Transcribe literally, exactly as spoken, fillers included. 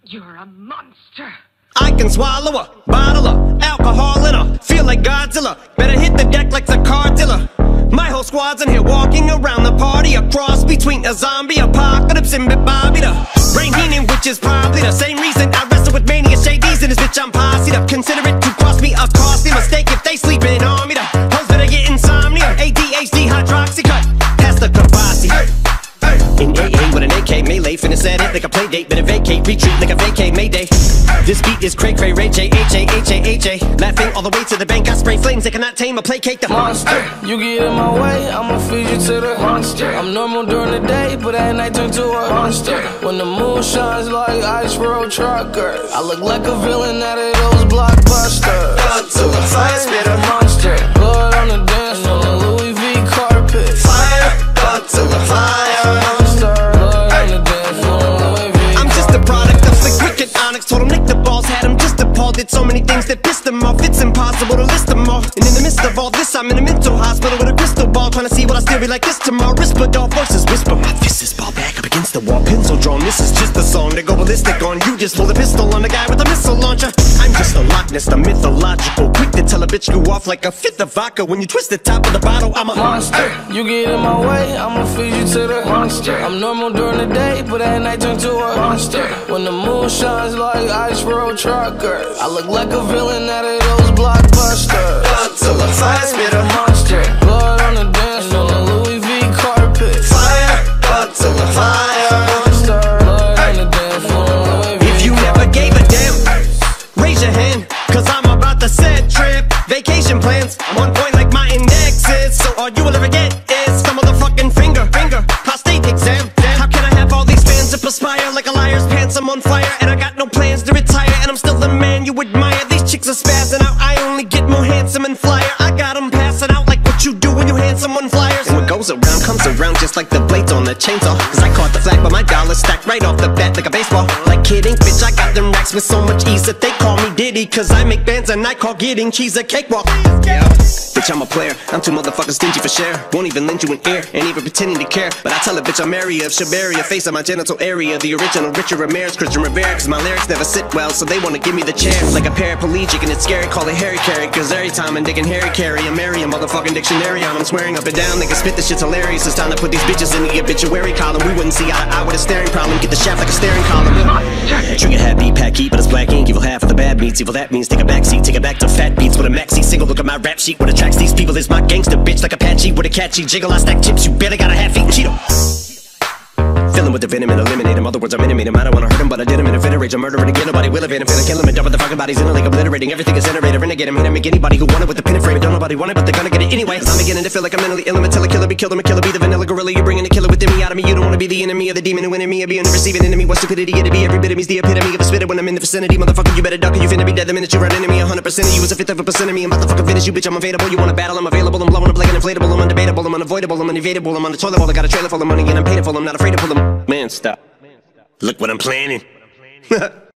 You're a monster. I can swallow a bottle of alcohol in her. Feel like Godzilla. Better hit the deck like the car dealer. My whole squad's in here walking around the party. A cross between a zombie apocalypse and Bobby the Brain Heenan, which is probably the same reason I wrestle with mania. Shady's in this bitch, I'm posse'd up. Consider it to cost me a costly mistake if they sleepin on me. The hoes better get insomnia. A D H D, Hydroxycut. Pass the Courvoisi. In A A with an A K melee, finna set it like a playdate, better vacate, retreat like a vacay, mayday. This beat is cray-cray, H A H A H A H A. Laughing all the way to the bank, I spray flames that cannot tame or placate the monster. You get in my way, I'ma feed you to the monster. I'm normal during the day, but at night turn to a monster. When the moon shines like ice road truckers, I look like a villain out of those blockbusters. Godzilla, fire spitter, monster. Blood on the dance floor, Louis V carpet. Fire, Godzilla, fire. Told him lick the balls, had him just appalled. Did so many things that pissed him off, it's impossible to list them all. And in the midst of all this, I'm in a mental hospital with a crystal ball, trying to see what I still be like this tomorrow. Whisper, dog voices whisper, my fist is ball back up against the wall, pencil drawn. This is just a song to go ballistic on. You just pull a pistol on the guy with a missile launcher. I'm just a Loch Ness, the mythological, quick to tell a bitch go off like a fifth of vodka. When you twist the top of the bottle, I'm a monster. You get in my way, I'ma feed you to the monster. I'm normal during the day, but at night turn to a monster. When the moon shines like ice road truckers, I look like a villain out of those blockbusters. Godzilla, fire spitter, monster. Blood on the dance floor, Louis V carpet. Fire, Godzilla, fire. Monster. Blood on the dance floor, Louis V If you never gave a damn, raise your hand, cause I'm about to set trip. Vacation plans, I'm on point like my index is. So all you will ever get is some motherfucking finger, finger, prostate exam. How can I have all these fans that perspire like a liar's pants? I'm on fire and I got no plans to retire, and I'm still the man you admire. These chicks are spazzing out, I only get more handsome and flyer. I got them passing out like what you do when you hand someone flyers. And what goes around comes around just like the blades on the chainsaw. Cause I caught the flag but my dollar stacked right off the bat like a baseball. Like kidding, bitch, I got them racks with so much ease that they call me Diddy. Cause I make bands and I call getting cheese a cakewalk. Yeah. Bitch, I'm a player, I'm too motherfucking stingy for share. Won't even lend you an ear, ain't even pretending to care. But I tell a bitch I'm area of Shabaria, face of my genital area. The original Richard Ramirez, Christian Rivera. Cause my lyrics never sit well, so they wanna give me the chair. Like a paraplegic and it's scary, call it Harry Carry. Cause every time I'm digging Harry Carry, I'm marry a motherfucking dictionary on. I'm swearing up and down, they can spit, this shit's hilarious. It's time to put these bitches in the obituary column. We wouldn't see eye to eye with a staring problem. Get the shaft like a staring column. Trigger happy, pack heat, but it's black ink. Evil half of the bad meats, evil that means take a backseat. Take it back to fat beats with a maxi single. Look at my rap sheet, what attracts these people is my gangster bitch. Like Apache with a catchy jiggle, I stack chips, you better got a half-eaten Cheeto. Filling with the venom and eliminate him. Other words, I'm intimate him. I don't wanna hurt him, but I did him in a fit of rage. I'm murdering again, nobody will evade him. Finna kill him and dump the fucking bodies in a lake, obliterating everything is generated. Renegade him, hit him, make anybody who want it with the pin and frame. Don't nobody want it, but they're gonna get it anyway. Cause I'm beginning to feel like I'm mentally ill. I'm until a killer be killed. I'm a killer, be the vanilla gorilla. You're bringing the killer within me out of me. You don't wanna be the enemy of the demon who in me. Or being the receiving enemy. What stupidity it'd be. Every bit of me's the epitome of a spitter when I'm in the vicinity. Motherfucker, you better duck or you finna be dead the minute you run into me. A hundred percent of you is a fifth of a percent of me. I'm about to fucking finish you, bitch. I'm available. You wanna battle? I'm available. I'm blowing up like an inflatable. I'm undebatable. I'm unavoidable. I'm unevadable. I'm on the toilet bowl. I got a trailer full of money and I'm paid for. I'm not afraid to pull them. Man, stop. Look what I'm planning.